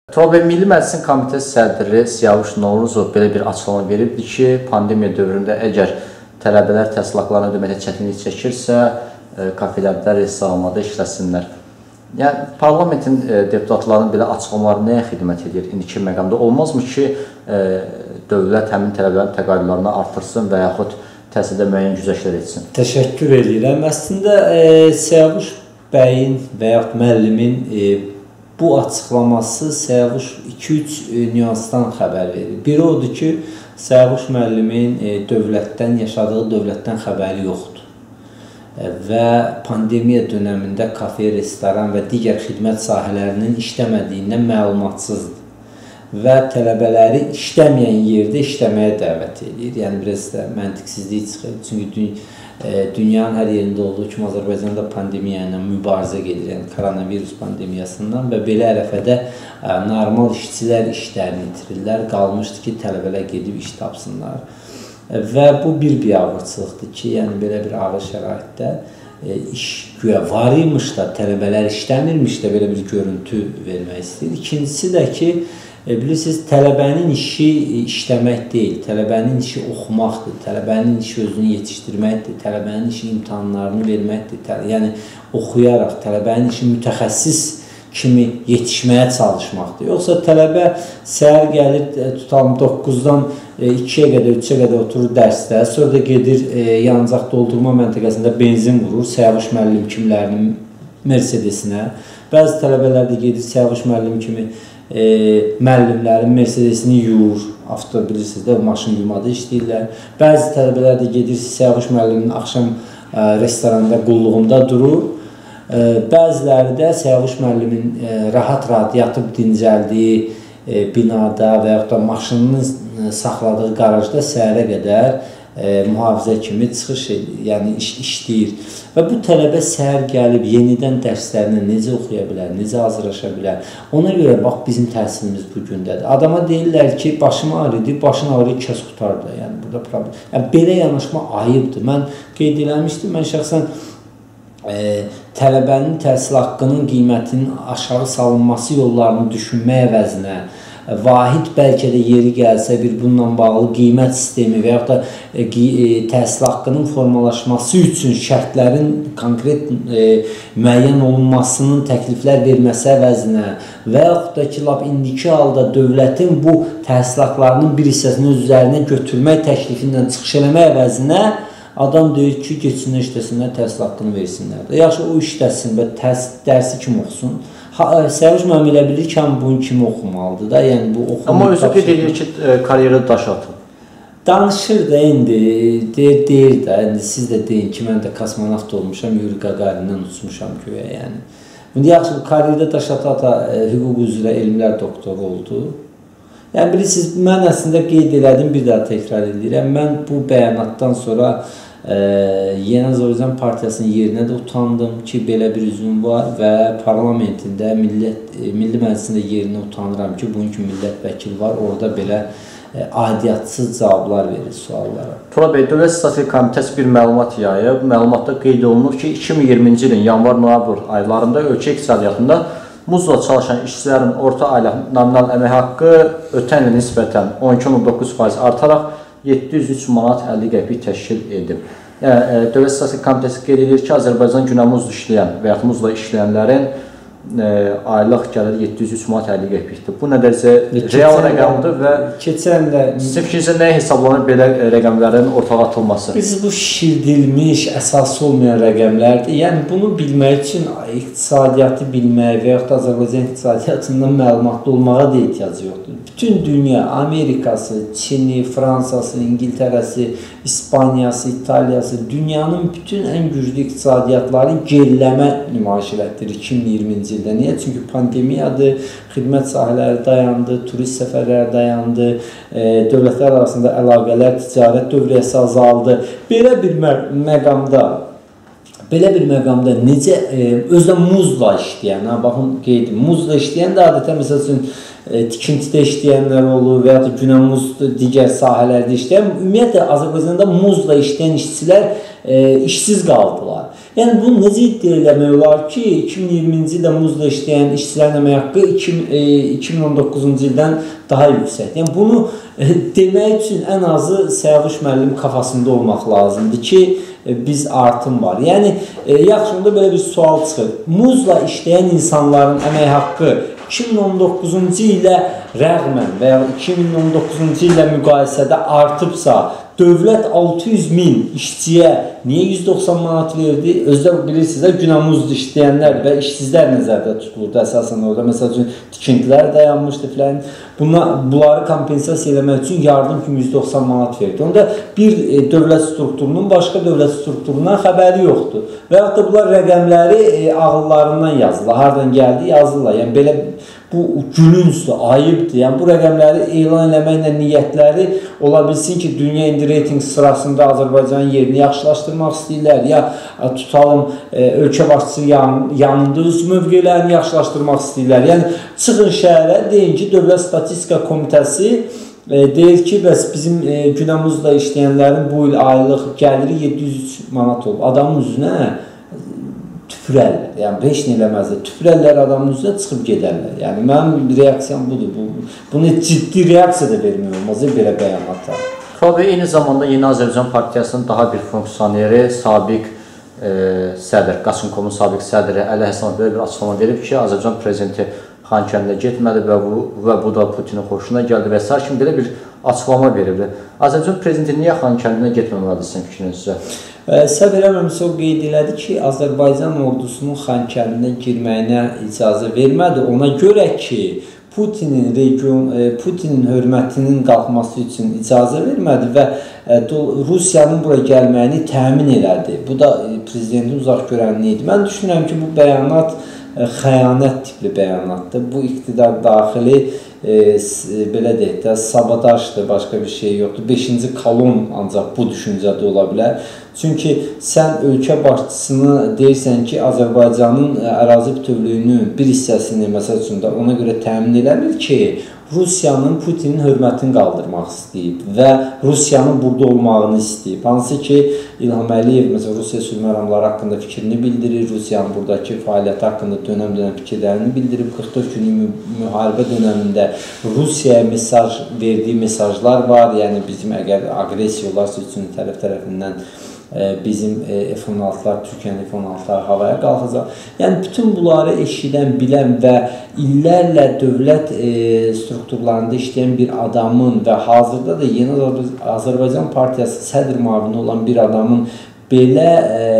Tural bəy, Milli Məclisin Komitəsi sədri Siyavuş Novruzov belə bir açıqlama veribdi ki, pandemiya dövründə əgər tələbələr təhsil haqqlarını ödəməkdə çətinlik çəkirsə, kafelərdə, restoranlarda işləsinlər. Yəni, parlamentin deputatlarının belə açıqlamaları nəyə xidmət edir indiki məqamda? Olmazmı ki, dövlət həmin tələbələrin təqaüdlərini artırsın və yaxud təhsildə müəyyən güzəştlər etsin? Təşəkkür edirəm. Əslində, Siyavuş bəyin və yaxud müəllimin bu açıqlaması Siyavuş 2-3 nüansdan xəbər verir. Biri odur ki, Siyavuş müəllimin dövlətdən, yaşadığı dövlətdən xəbəri yoxdur. Və pandemiya dönəmində kafe, restoran və digər xidmət sahələrinin işləmədiyindən məlumatsızdır. Və tələbələri işləməyən yerdə işləməyə dəvət edir. Yəni, biraz da məntiqsizlik çıxır. Çünki dünyanın hər yerində olduğu kimi Azərbaycanda pandemiya ilə mübarizə gedir, yəni koronavirus pandemiyasından və belə ərəfədə normal işçilər işlərini itirirlər, qalmışdı ki, tələbələr gedib iş tapsınlar. Və bu bir biabırçılıqdır ki, yəni belə bir ağır şəraitdə iş güya var imiş da, tələbələr işləmirmiş də belə bir görüntü vermək istəyir. İkincisi də ki, bilirsiniz, tələbənin işi işləmək deyil, tələbənin işi oxumaqdır, tələbənin işi özünü yetişdirməkdir, tələbənin işi imtahanlarını verməkdir. Yəni, oxuyaraq tələbənin işi mütəxəssis kimi yetişməyə çalışmaqdır. Yoxsa tələbə səhər gəlir, tutalım 9-dan 2-yə qədər, 3-ə qədər oturur dərsdə, sonra da gedir yanacaq doldurma məntəqəsində benzin vurur, Siyavuş müəllim kimlərinin Mercedesinə. Bəzi tələbələr də gedir Siyavuş müəllim kimi müəllimlərin Mercedesini yuyur, bilirsiniz də, maşın yumada işləyirlər. Bəzi tələbələr də gedir Siyavuş müəllimin axşam restoranda, qulluğunda durur. Bəziləri də Siyavuş müəllimin rahat-rahat yatıb dincəldiyi binada və yaxud da maşınını saxladığı qarajda səhərə qədər mühafizə kimi çıxış edir, yəni işləyir. Və bu tələbə səhər gəlib yenidən dərslərinə necə oxuya bilər, necə hazırlaşa bilər? Ona görə bax, bizim təhsilimiz bu gündədir. Adama deyirlər ki, başım ağrıdır, başın ağrıyı kəs qutardı. Yəni, burada problem. Yəni, belə yanaşma ayıbdır. Mən qeyd eləmişdim, mən şəxsən tələbənin təhsil haqqının qiymətinin aşağı salınması yollarını düşünmək əvəzinə, vahid bəlkə də yeri gəlsə bir bununla bağlı qiymət sistemi və yaxud da təhsil haqqının formalaşması üçün şərtlərin konkret müəyyən olunmasının təkliflər verməsi əvəzinə və yaxud da ki, indiki halda dövlətin bu təhsil haqqlarının bir hissəsini öz üzərinə götürmək təklifindən çıxış eləmək əvəzinə adam deyir ki, geçsinlər, işləsinlər, təhsil haqqını versinlər. Yaxşı, o işləsin və dərsi kim oxusun? Siyavuş müəllim elə bilir ki, bunun kimi oxumalıdır da, yəni bu oxumalıdır. Amma özü qeyd edir ki, karyeri daş atıb. Danışır da indi, deyir də, siz də deyin ki, mən də kosmonavt olmuşam, Yuri Gagarindən uçmuşam köyə, yəni. İndi yaxşı, bu karyerdə daş ata hüquq üzrə elmlər doktoru oldu. Yəni, bilirsiniz, mən əslində qeyd elədim, bir daha təkrar edirəm. Mən bu bəyanatdan sonra Yeni Azərbaycan Partiyasının yerinə də utandım ki, belə bir üzvüm var və parlamentində, Milli Məclisində yerinə utanıram ki, bunun ki, millət vəkili var, orada belə aidiyyətsiz cavablar verir suallara. Tural bəy, Dövlət Statistika Komitəsi bir məlumat yayıb. Məlumatda qeyd olunur ki, 2020-ci ilin yanvar-noyabr aylarında ölkə iqtisadiyyatında muzla çalışan işçilərin orta aylıq nominal əmək haqqı ötən ilə nisbətən 12,9% artaraq 703 manat 50 qəpik təşkil edib. Yəni, Dövlət Statistika Komitəsi qeyd edir ki, Azərbaycan günə muzla işləyən və yaxud muzla işləyənlərin aylıq gəlir 703 manat 50 qəpikdir. Bu nə dərəcə real rəqamdır və sizin fikrinizdə nəyə hesablanır belə rəqəmlərin ortağa atılması? Biz bu şişirdilmiş, əsası olmayan rəqəmlərdir. Yəni, bunu bilmək üçün iqtisadiyyatı bilmək və yaxud da Azərbaycan iqtisadiyyatından məlumatlı olmağa da ehtiyac yoxdur. Bütün dünya, Amerikası, Çini, Fransası, İngiltərəsi, İspaniyası, İtaliyası, dünyanın bütün ən güclü iqtisadiyyatları geriləmə nümayiş elətdirir 2020-ci ildə. Niyə? Çünki pandemiyadır, xidmət sahələri dayandı, turist səfərləri dayandı, dövlətlər arasında əlaqələr, ticarət dövriyyəsi azaldı. Belə bir məqamda belə bir məqamda necə özdə muzla işləyən, baxın qeydim, muzla işləyən də adətən məsəl üçün tikintidə işləyənlər olur və ya da günəmuz digər sahələrdə işləyən, ümumiyyətlə Azərbaycanda muzla işləyən işçilər işsiz qaldılar. Yəni bunu necə iddia eləmək olar ki, 2020-ci ildə muzla işləyən işçilərin əmək haqqı 2019-cu ildən daha yüksəkdir. Yəni bunu demək üçün ən azı Səyavuş müəllim kafasında olmaq lazımdır ki, biz artım var. Yəni yaxşında belə bir sual çıxır. Muzla işləyən insanların əmək haqqı 2019-cu ilə rəğmən və ya 2019-cu ilə müqayisədə artıbsa, dövlət 600.000 işçiyə niyə 190 manat verdi? Özdə bilirsiniz, günəmuzda işləyənlər və işsizlər nəzərdə tutulurdu əsasən orada. Məsəl üçün, tikintilər dayanmışdı filan. Bunları kompensasiya eləmək üçün yardım kimi 190 manat verdi. Onda bir dövlət strukturunun başqa dövlət strukturundan xəbəri yoxdur. Və yaxud da bunlar rəqəmləri ağıllarından yazırlar. Hardan gəldi yazırlar. Yəni belə bu gülüncdür, ayıbdır. Yəni bu rəqəmləri elan eləməklə niyyətləri ola bilsin ki, dünya indi reyting sırasında Azərbaycanın yerini yaxşılaşdırmaq istəyirlər, ya tutalım ölkə başçısı yanında öz mövqelərini yaxşılaşdırmaq istəyirlər. Yəni çıxın şəhərə, deyin ki, Dövlət Statistika Komitəsi deyir ki, bəs bizim günəmuzda işləyənlərin bu il aylıq gəliri 703 manat olub. Adamın üzünə tüpürərlər, yəni heç nə eləməzlər, tüpürərlər adamın üzrə çıxıb gedərlər. Yəni mənim reaksiyam budur, bunu ciddi reaksiya da vermək olmaz, belə bəyanatlar. Tural bəy, eyni zamanda Yeni Azərbaycan Partiyasının daha bir funksioneri, sabiq sədr, Qasımkomun sabiq sədri Əli Həsənov belə bir açıqlama verib ki, Azərbaycan prezidenti Xankəndidə getmədi və bu da Putinin xoşuna gəldi və s. kimi belə bir açıqlama veribdi. Azərbaycan prezidenti niyə Xankəndinə getməməlidir sizin fikrinizcə? Səhv eləmirəmsə o qeyd elədi ki, Azərbaycan ordusunun Xankəndinə girməyinə icazə vermədi. Ona görə ki, Putinin hörmətinin qalxması üçün icazə vermədi və Rusiyanın bura gəlməyini təmin elədi. Bu da prezidentin uzaq görənliyi idi. Mən düşünürəm ki, bu bəyanat xəyanət tipli bəyanatdır. Bu iqtidar daxili belə deyək də sabotajdır, başqa bir şey yoxdur. 5-ci kolon ancaq bu düşüncədə ola bilər. Çünki sən ölkə başçısını deyirsən ki, Azərbaycanın ərazi bütövlüyünün bir hissəsini məsəl üçün də ona görə təmin eləmir ki, Rusiyanın Putinin hörmətini qaldırmaq istəyib və Rusiyanın burada olmağını istəyib. Hansı ki, İlham Əliyev məsələn Rusiya sülh məramları haqqında fikrini bildirir, Rusiyanın buradakı fəaliyyəti haqqında dönəm-dönəm fikirlərini bildirib. 44 günlük müharibə dönəmində Rusiyaya verdiyi mesajlar var. Yəni bizim əgər aqressiya olarsa üçün tərəf tərəfindən bizim F-16'lar, Türkiyənin F-16'lar havaya qalxacaq. Yəni bütün bunları eşidən, bilən və illərlə dövlət strukturlarında işləyən bir adamın və hazırda da Yeni Azərbaycan Partiyası sədr müavini olan bir adamın belə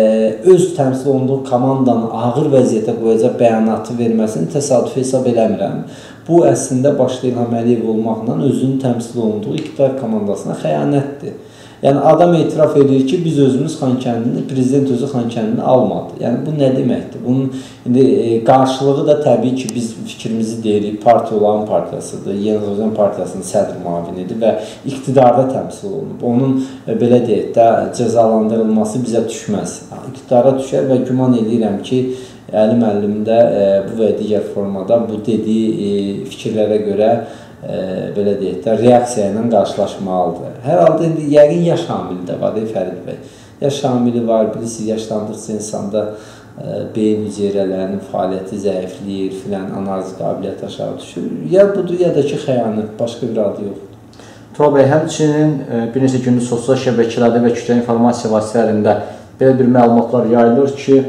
öz təmsil olunduğu komandanı ağır vəziyyətə qoyacaq bəyanatı verməsini təsadüf hesab eləmirəm. Bu əslində başda İlham Əliyev olmaqla özünün təmsil olunduğu iqtidar komandasına xəyanətdir. Yəni adam etiraf edir ki, biz özümüz Xankəndini, prezident özü Xankəndini almadı. Yəni bu nə deməkdir? Bunun qarşılığı da təbii ki, biz fikrimizi deyirik, partiyaların partiyasıdır, Yeni Azərbaycan Partiyasının sədr müavinidir və iqtidarda təmsil olunub. Onun belə deyək də cəzalandırılması bizə düşməz. İqtidara düşər və güman edirəm ki, Əli müəllim də bu və digər formada bu dediyi fikirlərə görə belə deyək də, reaksiya ilə qarşılaşmalıdır. Hər halda indi yəqin yaş hamili də var, Fərid bəy. Yaş hamili var, bilirsiniz, yaşlandıqca insanda beyin hüceyrələrinin fəaliyyəti zəifləyir, filan, analiz qabiliyyəti aşağı düşür. Ya budur, ya da ki, xəyanət, başqa bir adı yoxdur. Tural bəy, həmçinin bir neçə gündür sosial şəbəkələrdə və kütləvi informasiya vasitələrində belə bir məlumatlar yayılır ki,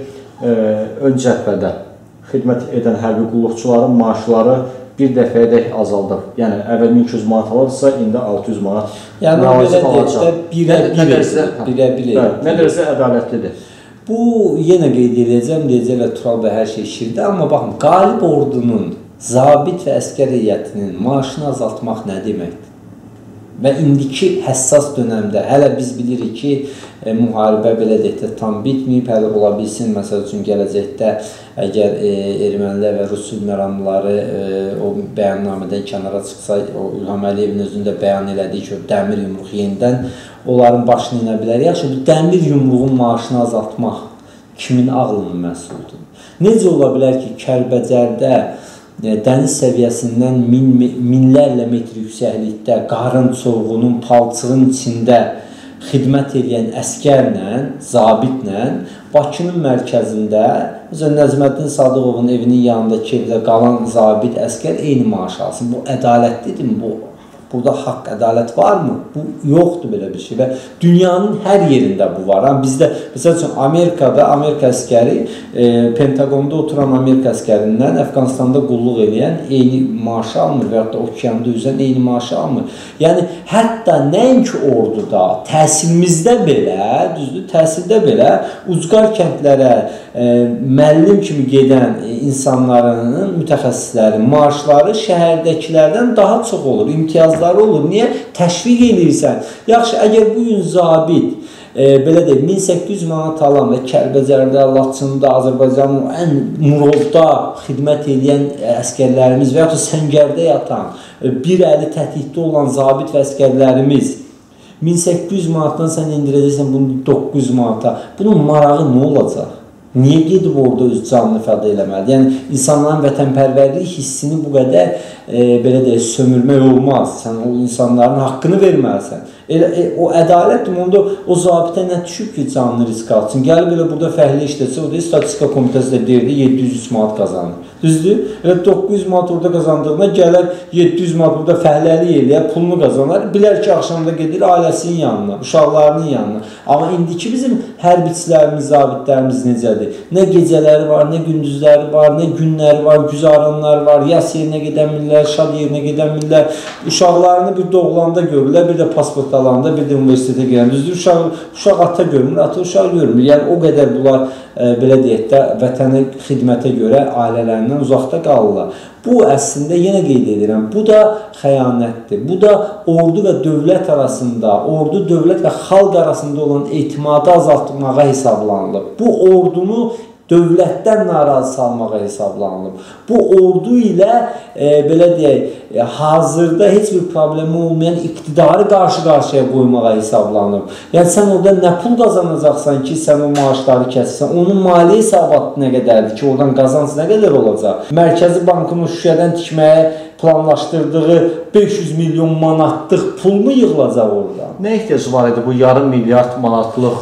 ön cəbhədə xidmət edən hərbi qulluqçuların maaşları bir dəfəyədək azaldıb. Yəni, əvvəl 1200 manat alırsa, indi 600 manat müraciət alacaq. Nə dərsə ədalətlidir. Bu, yenə qeyd edəcəm, deyəcəklər Tural bəy hər şey şirdə, amma baxın, qalib ordunun, zabit və əskər heyətinin maaşını azaltmaq nə deməkdir? Və indiki həssas dönəmdə, hələ biz bilirik ki, müharibə belə deyək də tam bitməyib, hələ ola bilsin, məsəl üçün gələcəkdə əgər ermənilər və rus sülh məramları o bəyannamədən kənara çıxsa, o İlham Əliyevin özündə bəyan elədiyi ki, o dəmir yumruq yenidən onların başını inə bilər. Yaxşı, bu dəmir yumruğun maaşını azaltmaq kimin ağlının məhsuludur? Necə ola bilər ki, Kəlbəcərdə dəniz səviyyəsindən minlərlə metr yüksəklikdə qarın çovğunun, palçığın içində xidmət edən əskərlə, zabitlə Bakının mərkəzində Nəzməddin Sadıqovun evinin yanındakı evdə qalan zabit, əskər eyni maaş alsın. Bu ədalətlidirmi? Burada haqq, ədalət varmı? Bu yoxdur belə bir şey və dünyanın hər yerində bu var. Bizdə, məsəl üçün, Amerikada Amerika əskəri, Pentagonda oturan Amerika əskərindən Əfqanistanda qulluq edən eyni maaşı almır və ya da okeanda üzən eyni maaşı almır. Yəni, hətta nəinki orduda, təhsilimizdə belə, düzdür, təhsildə belə ucqar kəndlərə müəllim kimi gedən insanların, mütəxəssislərin maaşları şəhərdəkilərdən daha çox olur, imtiyazları olur. Niyə? Təşviq edirsən. Yaxşı, əgər bu gün zabit, belə deyək, 1800 manat alan və Kəlbəcərdə, Laçında, Azərbaycanın ən Murovda xidmət edən əskərlərimiz və ya da Səngərdə yatan, bir əli tətikdə olan zabit və əskərlərimiz 1800 manatdan sən indirəcəksən bunu 900 manata. Bunun marağı nə olacaq? Niyə gedib orada öz canını fəda eləməlidir? Yəni, insanların vətənpərvərlik hissini bu qədər, belə deyək, sömürmək olmaz. Sən o insanların haqqını verməlisən. O ədalətdir, onda o zabitə nə düşüb ki, canını risk alsın? Gəlib elə burada fəhlə işləsə, o da statistika komitəsi də deyirdi, 703 manat qazanır. Düzdür? Elə 900 manat orada qazandığına gələr 700 manat burada fəhləlik eləyər, pulunu qazanar. Bilər ki, axşamda gedir ailəsinin yanına, uşaqlarının yanına. Amma indiki bizim hərbiçilərimiz, zabitlərimiz necədir? Nə gecələri var, nə gündüzləri var, nə günləri var, güzaranlar var, yas yerinə gedən millər, şad yerinə gedən millər. Uşaqlarını bir doğulanda görürlər, bir də pasport alanda, bir də universitetə gələn. Düzdür? Uşaq ata görmür, ata uşaq görmür. Yəni, o qədər bunlar, belə deyək də, vətənə xidmətə görə ailələrindən uzaqda qalırlar. Bu, əslində, yenə qeyd edirəm, bu da xəyanətdir. Bu da ordu və dövlət arasında, ordu, dövlət və xalq arasında olan etimadı azaltmağa hesablanılıb. Bu, ordunu dövlətdən narazı salmağa hesablanılıb. Bu, ordu ilə, belə deyək, hazırda heç bir problemi olmayan iqtidarı qarşı-qarşıya qoymağa hesablanıb. Yəni, sən orada nə pul qazanacaqsan ki, sən o maaşları kəssən, onun maliyyə hesabatı nə qədərdir ki, oradan qazanc nə qədər olacaq? Mərkəzi Bankın o şüşədən tikməyə planlaşdırdığı 500 milyon manatlıq pul mu yığılacaq orada? Nə ehtiyac var idi bu yarım milyard manatlıq?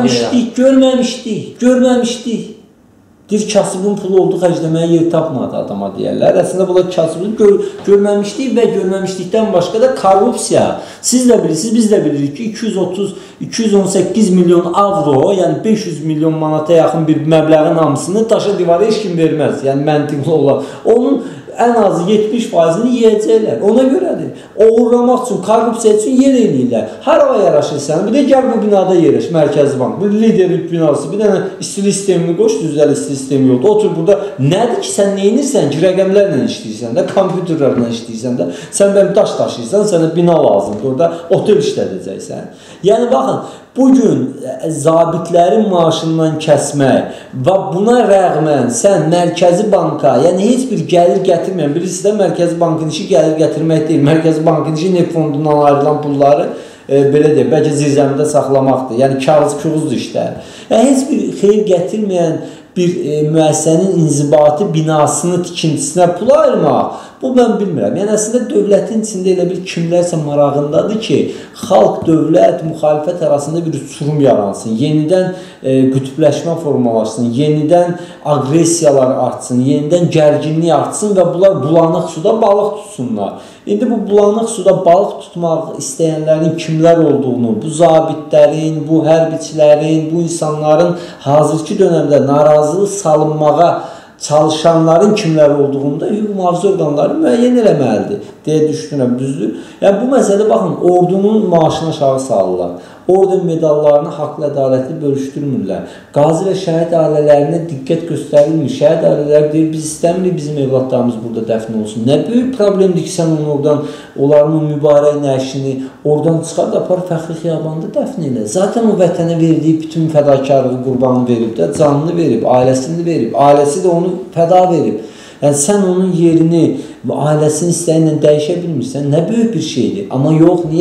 Görməmişdik. Bir kasıbın pulu oldu, xərcləməyə yer tapmadı adama deyərlər. Əslində, bunlar kasıbını görməmişdik və görməmişlikdən başqa da korrupsiya. Siz də bilirsiniz, biz də bilirik ki, 218 milyon avro, yəni 500 milyon manata yaxın bir məbləğin hamısını daşa divara heç kim verməz. Yəni, məntiqli olan. Onun ən azı 70%-ni yiyəcəklər. Ona görədir. Oğurlamaq üçün, korrupsiya üçün yer eləyirlər. Hər hava yaraşır sənə. Bir də gəl bu binada yerləş, Mərkəzi Bank. Bu liderlik binası. Bir dənə istilik sistemini qoş, düzəli istilik sistemi yoxdur. Otur burada. Nədir ki, sən neyinirsən ki, rəqəmlərlə işləyirsən də, kompüterlərlə işləyirsən də, sən bənim daş daşıyırsan, sənə bina lazımdır. Orada otel işlədəcəksən. Yəni, baxın, bugün zabitlərin maaşından kəsmək və buna rəğmən sən Mərkəzi Banka, yəni heç bir gəlir gətirməyən, bilirsiniz də Mərkəzi Bankın işi gəlir gətirmək deyil. Mərkəzi Bankın işi neft fondundan ayrılan pulları, belə deyək, bəlkə zirzəmdə saxlamaqdır. Yəni, kağız-küğuzdur işlər. Yəni, heç bir xeyir gətirməyən bir müəssisənin inzibati binasını tikintisinə pul ayırmaq, bu mən bilmirəm. Yəni, əslində, dövlətin içində elə bir kimlərsə marağındadır ki, xalq, dövlət, müxalifət arasında bir uçurum yaransın, yenidən qütbləşmə formalaşsın, yenidən aqressiyalar artsın, yenidən gərginlik artsın və bunlar bulanıq suda balıq tutsunlar. İndi bu bulanıq suda balıq tutmaq istəyənlərin kimlər olduğunu, bu zabitlərin, bu hərbiçilərin, bu insanların hazırki dönəmdə narazılıq salınmağa çalışanların kimlər olduğunda hüquq mühafizə orqanları müəyyən eləməlidir deyə düşünürəm, düzdür. Yəni, bu məsələ, baxın, ordunun maaşını aşağı salırlar. Orden medallarını haqlı, ədalətli bölüşdürmürlər. Qazi və şəhid ailələrinə diqqət göstərilmir. Şəhid ailələri deyir, biz istəmirik bizim evladlarımız burada dəfn olsun. Nə böyük problemdir ki, sən onu oradan, onların mübarək nəşini oradan çıxar da apar fəxri xiyabanda dəfn elə. Zaten o vətənə verdiyi bütün fədakarlığı qurbanı verib də, canını verib, ailəsini verib, ailəsi də onu fəda verib. Yəni, sən onun yerini və ailəsinin istəyinlə dəyişə bilmirsən, nə böyük bir şeydir. Amma yox, niyə?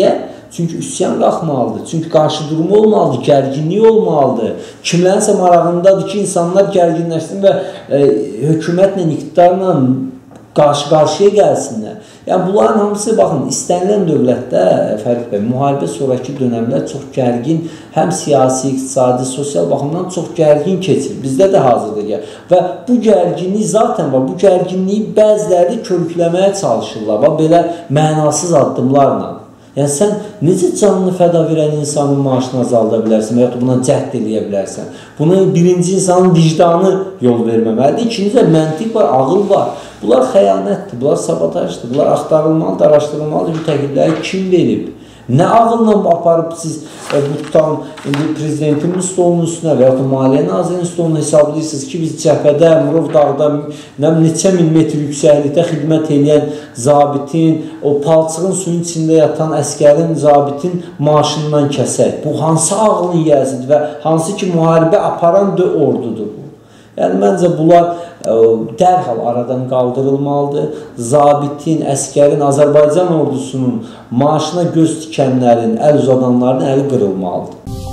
Çünki üsyan qalxmalıdır. Çünki qarşıdurma olmalıdır, gərginlik olmalıdır. Kimlərinsə marağındadır ki, insanlar gərginləşsin və hökumətlə, iqtidarla qarşı-qarşıya gəlsinlər. Yəni, bunların hamısı, baxın, istənilən dövlətdə, Fərid bəy, müharibə sonraki dönəmlər çox gərgin, həm siyasi, iqtisadi, sosial baxımdan çox gərgin keçir. Bizdə də hazırdır ya. Və bu gərginlik zaten var. Bu gərginliyi bəziləri körükləməyə çalışırlar. Bax, belə mənasız addımlarla. Yəni, sən necə canını fəda verən insanın maaşını azalda bilərsən və ya buna cəhd eləyə bilərsən? Buna birinci insanın vicdanı yol verməməlidir. İkinci də məntiq var, ağıl var. Bunlar xəyanətdir, bunlar sabotajdır, bunlar axtarılmalıdır, araşdırılmalıdır. Bu təklifləri kim verib? Nə ağılla aparıb siz bu tutan prezidentin stolunun üstünə və ya Maliyyə Nazirinin stolunu hesablayırsınız ki, biz cəbhədə, Murov dağda neçə min metr yüksəklikdə xidmət edən zabitin, o palçığın suyun içində yatan əskərin, zabitin maaşından kəsək. Bu hansı ağılın yiyəsidir və hansı ki, müharibə aparan ordudur bu? Yəni, məncə, bunlar dərhal aradan qaldırılmalıdır. Zabitin, əskərin, Azərbaycan ordusunun maaşına göz tikənlərin, əl uzadanların əli qırılmalıdır.